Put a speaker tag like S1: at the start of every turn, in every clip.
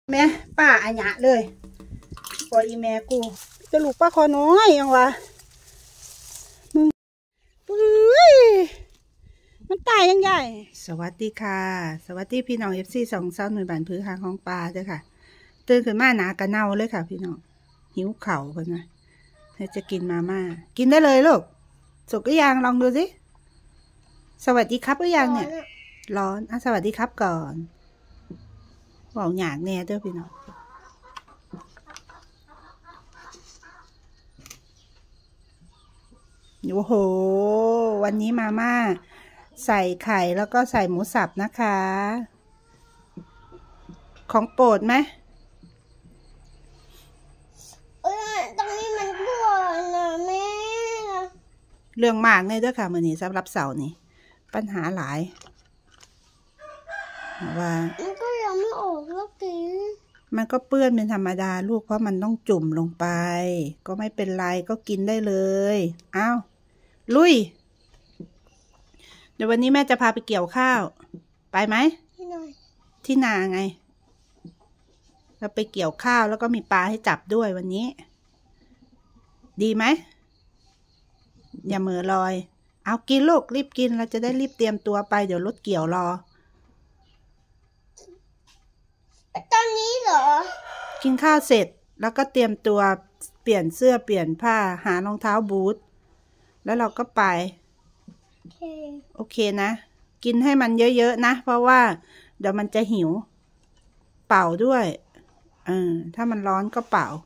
S1: แม่ป้าอัญญะเลยปล่อยอีแม่กูจะลูกป้าคอน้อยยังวะมึงเฮ้ยมันตายยังใหญ่สวัสดีค่ะสวัสดีพี่น้องFC 2 3 หน่วยบ้านพื้นทางของปลาด้วยค่ะตื่นขึ้นมาหนากระเน่าเลยค่ะพี่น้องหิวเข่ากันนะจะกินมาม่ากินได้เลยลูกสุกหรือยังลองดูสิสวัสดีครับหรือยังเนี่ยร้อนอ่ะสวัสดีครับก่อนบอกหยาดแน่เด้อพี่น้องโอ้โหวันนี้มาม่าใส่ไข่แล้วก็ใส่หมูสับนะคะของโปรดไหม
S2: ตรงนี้มันกลัวนะแม่
S1: เรื่องมากเลยเด้อค่ะมื้อนี้สำหรับเสาร์นี้ปัญหาหลายว่า
S2: มันก็ยังไม่ออกแล้วกิน
S1: มันก็เปื้อนเป็นธรรมดาลูกเพราะมันต้องจุ่มลงไปก็ไม่เป็นไรก็กินได้เลยอ้าวลุยเดี๋ยววันนี้แม่จะพาไปเกี่ยวข้าวไปไหมที่นาไงเราไปเกี่ยวข้าวแล้วก็มีปลาให้จับด้วยวันนี้ดีไหมอย่าเหม่อลอยเอากินลูกรีบกินเราจะได้รีบเตรียมตัวไปเดี๋ยวรถเกี่ยวรอ
S2: ตอนนี้เหรอ
S1: กินข้าวเสร็จแล้วก็เตรียมตัวเปลี่ยนเสื้อเปลี่ยนผ้าหารองเท้าบูทแล้วเราก็ไปโอเคนะกินให้มันเยอะๆนะเพราะว่าเดี๋ยวมันจะหิวเป่าด้วยถ้ามันร้อนก็เป่า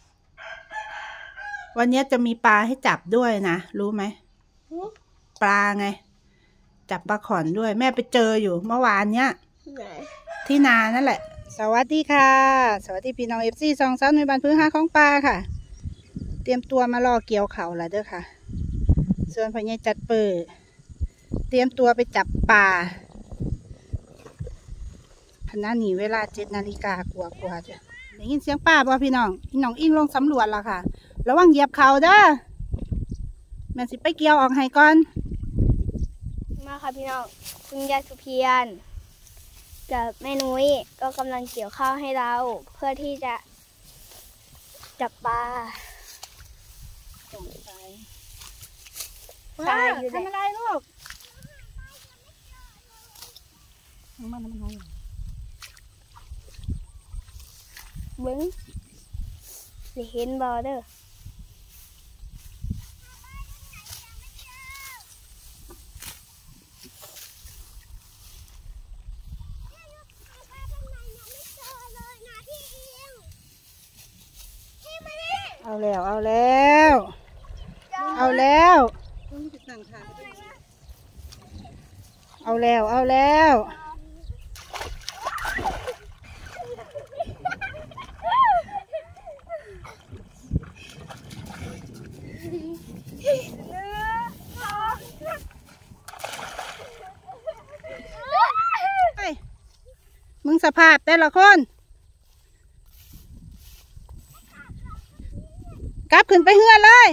S1: วันนี้จะมีปลาให้จับด้วยนะรู้ไหมปลาไงจับปลาขอนด้วยแม่ไปเจออยู่เมื่อวานเนี้ยที่นานั่นแหละสวัสดีค่ะสวัสดีพี่น้องFC 2 3 ในบ้านพื้นหาของปลาค่ะเตรียมตัวมารอเกี่ยวเขาแล้วเด้อค่ะส่วนพ่อใหญ่จัดเปิดเตรียมตัวไปจับปลาขณะนี้เวลา7 นาฬิกากว่าจ้ะได้ยินเสียงป้าป่ะพี่น้องอิงลงสำรวจละค่ะระวังเหยียบเขาเด้อแม่สิไปเกี่ยวออกให้ก่อน
S2: มาค่ะพี่น้องคุณยายสุเพียรกับแม่นุ้ยก็กำลังเกี่ยวข้าวให้เราเพื่อที่จะจับปลา
S1: ว้าทำอะไรลูกมัน
S2: เบิ้งสิเห็นบอเด้อ
S1: เอาแล้วเอาแล้วเอาแล้วเอาแล้วเอาแล้วมึงสภาพแต่ละคนกลับขึ้นไปเฮือนเลย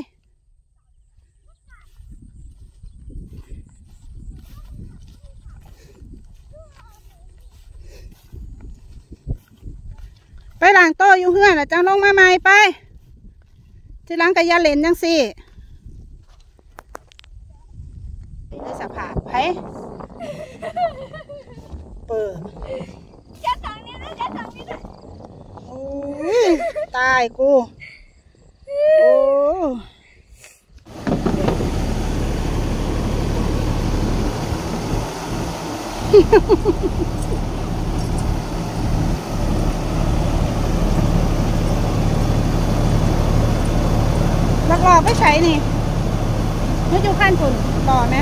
S1: ไปล้างโต๊ะอยู่เฮือนแล้วจังลงมาใหม่ไปที่ล้างกระยาเล่นจังสิในสภาพไผเปิด
S2: จะสั่งนี่นะจะสั่งนี่นะ
S1: โอ้ยตายกูโอ้ลักลอบไปใช้นี่ไม่อยู่ขั้นฝุ่นต่อไหม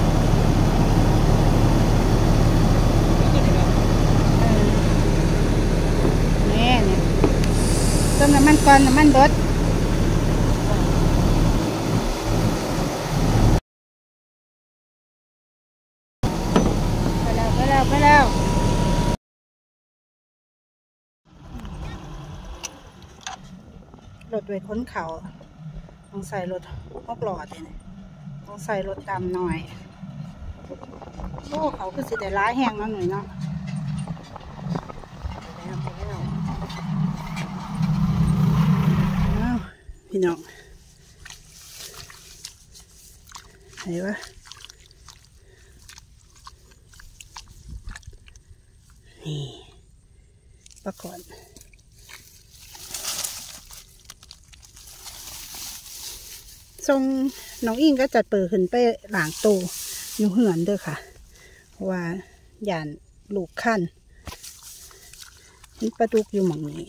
S1: เนี่ยเติมน้ำมันก่อนน้ำมันเบิดไปแล้วรถไว้ค้นเขาต้องใส่รถ6 ล้อเลยต้องใส่รถดำหน่อยโอ้เขาคือสิได้ร้ายแห้งแล้วหน่อยเนาะไปแล้วพี่น้องไหนวะนี่ปลาก่อนทรงน้องอิงก็จัดเปิดขึ้นไปหลางโตอยู่เหือนเด้อค่ะเพราะว่าย่านลูกขั้นเห็นปลาดุกอยู่หม่องนี้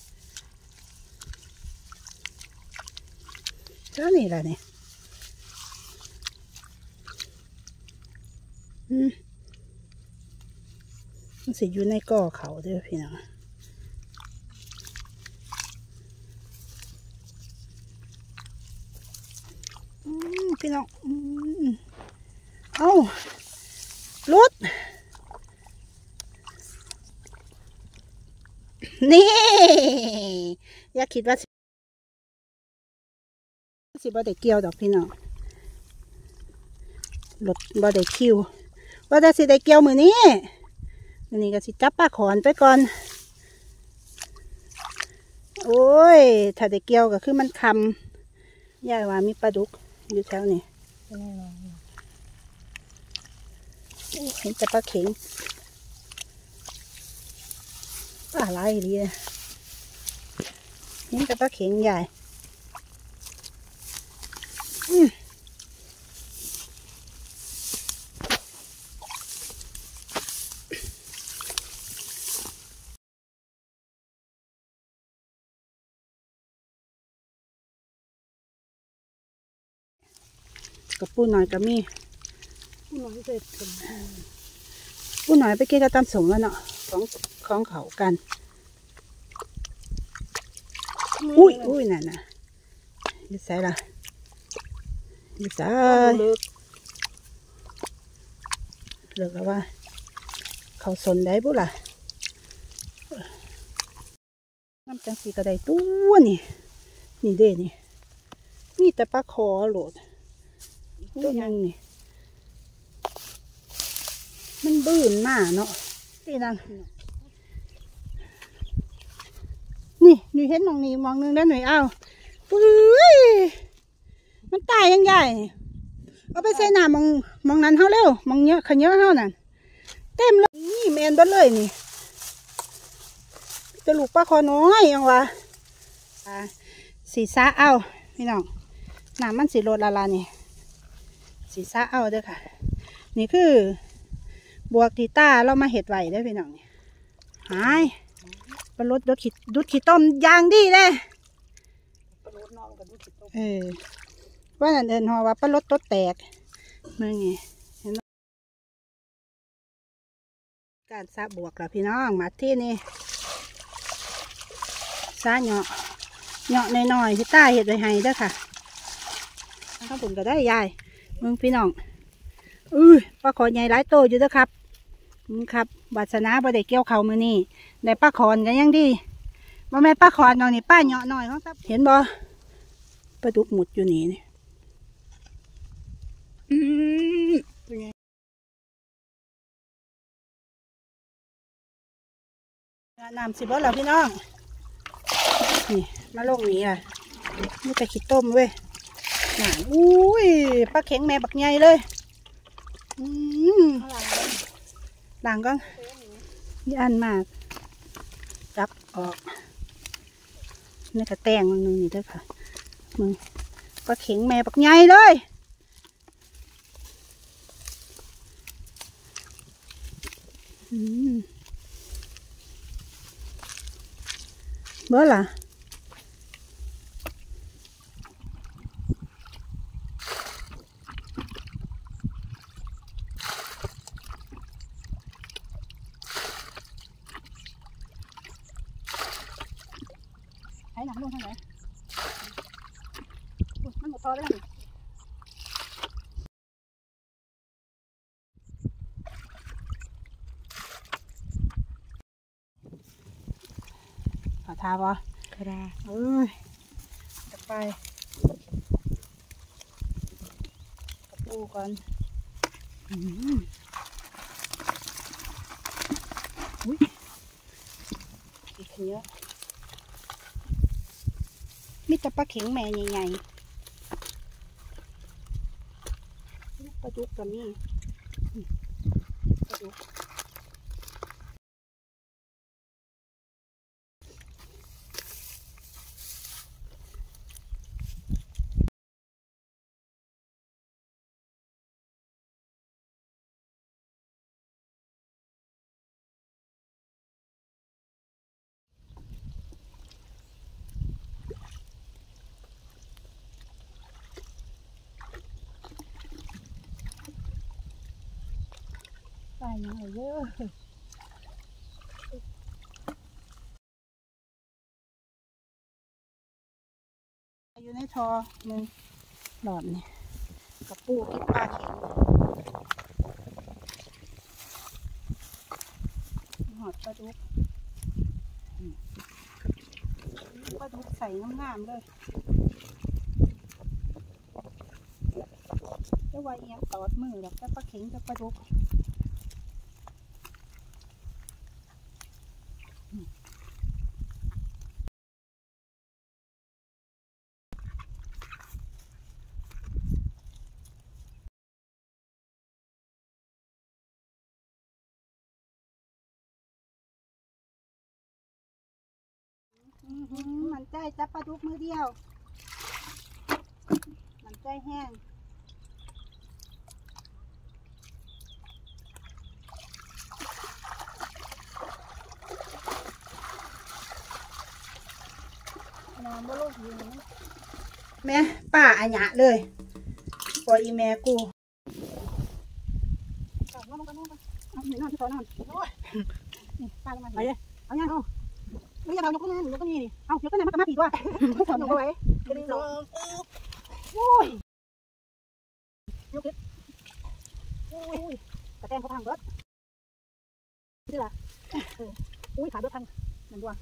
S1: เจ้านี่แหละเนี่ยมันสิอยู่ในก่อเขาเด้อพี่น้องพี่น้องเอาลุดนี่อย่าคิดว่าสิบ่ได้เกี่ยวดอกพี่น้องหลดบ่ได้คิวว่าจะสิได้เกี่ยวมือนี้อันนี้ก็สิจับปลาขอนไปก่อนโอ้ยถ้าได้เกี่ยวก็คือมันคำย่ายว่ามีปลาดุกอยู่แถวนี้เห็นแต่ปลาเข็งปลาไหลดีเลยเห็นแต่ปลาเข็งใหญ่กับปูหน่อยก็มีปูหน่อยเสร็จปูหน่อยไปกินกระตำสมแล้วเนาะของเขากันอุ้ยนั่นน่ะอยู่ใส่ละอยู่ใส่เลิกแล้วว่าเขาสนได้บุล่ะน้ำจังสีกระไดตัวนี่เด้นี่มีแต่ปลาคอโหลดตัวยังนี่มันบื้นมากเนาะนี่นั่นนี่เห็นมองนี้มองนึงได้หน่อยเอาปุ้ยมันตายยังใหญ่เอาไปใส่น้ำมองนั้นเท่าเร็วมองเยอะขยเยอะเท่านั้นเต็มเลยนี่แมนเบิดเลยนี่จะลูกปลาคอน้อยยังวะสีซาเอาพี่น้องน้ำมันสีโรดละนี่สีซาเอาเด้อค่ะนี่คือบวกทีต้าเรามาเห็ดไหวได้พี่น้องหายปลาลดดุดขี้ต้มยางดีเลยว่านั่นเดินหัวว่าปลาลดต้นแตกมึงไงเห็นการซาบวกกับพี่น้องมาที่นี่ซาเหาะหน่อยที่ใต้เห็ดไว้ให้เด้อค่ะข้าวปุ่นก็ได้ยายมึงพี่น้องปลาขอนใหญ่หลายโตอยู่เด้อครับครับวาสนาบ่ได้เกี่ยวเขามือนี่ได้ปลาขอนกันยังดีบ่แม่ปลาขอนน้องนี่ป้าเหาะหน่อยครับเห็นบ่ปลาดุกหมุดอยู่นี่น้ำสิบ่แล้วพี่น้องนี่มาลงนี้อ่ะนี่แต่ขี้ต้มเว้ยอุ้ยปลาเข็งแม่บักใหญ่เลยหลังก็ย่านมากจับออกนี่กระแตงนึงนี่ด้วยค่ะมึงปลาเข็งแม่บักใหญ่เลยเบ้อล่ะไอ้หนังลงทางไหนมันหมดพอแล้วขอทาบ่ก็ได้จะไปกระปูก่อนอุ้ยอีกเยอะมีแต่ปลาเข็งแม่ใหญ่ๆปลาดุกก็มีปลาดุกปลาอย่างไรเยอะอยู่ในทอมึงหลอดนี่กับปูกินปลาเข็งหอดปลาดุกปลาดุกใส่งามๆเลยจะว่าเอียงตอดมือแบบปลาเข็งกับปลาดุกมันใจจับปลาดุกมือเดียวมันใจแห้งน้ำบ่ลงหิวแม่ป้าอัญญะเลยปล่อยอีแม่กูเอาหนึ่งน้ำที่ต่อน้ำนี่ป้าลงมาไปเลยเอาย่างเอาไม่อยากเอายกขึ้นยกขึ้นนี่เอายกขึ้นไหนมันก็มาปีกว่าไม่ถอนยกเอาไว้จะได้ลงโอ้ยยกขึ้นโอ้ยกระแตงเขาพังเบิดนี่ล่ะอุ้ยขาเบิดพังเหมือนดวง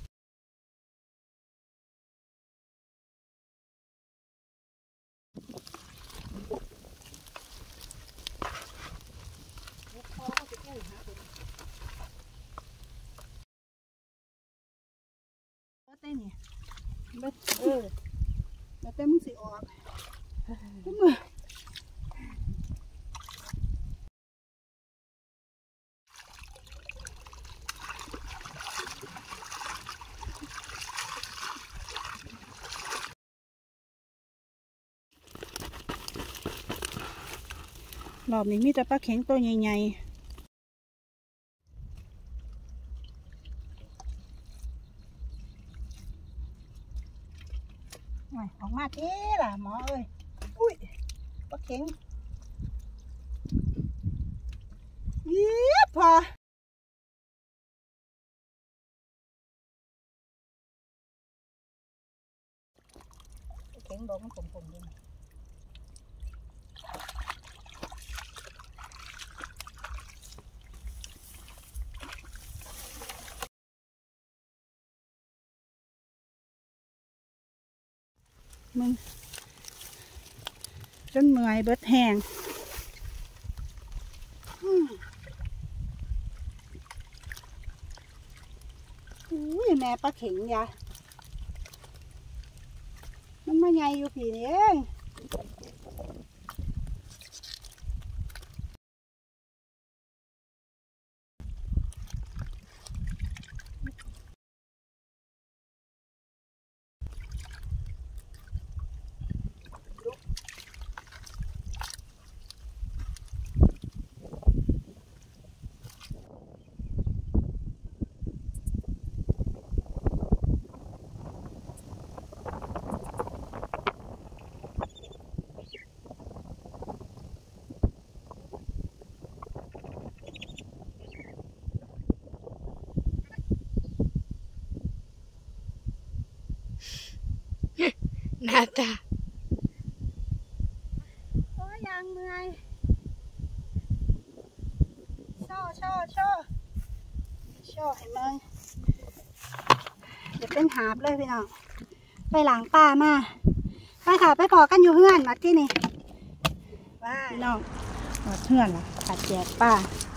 S1: เต้นนี่เแล้วเต้นมึงสิออกมือรอบนี้มีแต่ปลาเข็งตัวใหญ่ๆออกมาเจ๊ล่ะหมอเอ้ยอุ้ยปลาเข็งพอปลาเข็งดอกมันขมๆด้วยมึงจนเมื่อยเบิดแห้งอุ้ยแม่ปลาเข็งยะมันมาใหญ่อยู่ผีนี่เอง
S2: หน้าตา
S1: โอ้ยยังเมื่อยโชว์ให้มึงเดี๋ยวเป็นหาบเลยพี่น้องไปหลังป่ามาไปค่ะไปพอกันอยู่เฮือนมาที่นี่พี่น้องหอดเฮือนล่ะขัดแจกป่า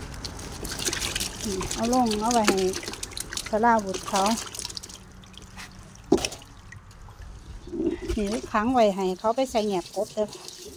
S1: เอาลงเอาไว้ให้สลาบุตรเขานี่ค้างไว้ให้เขาไปใส่แหนบกบเด้อ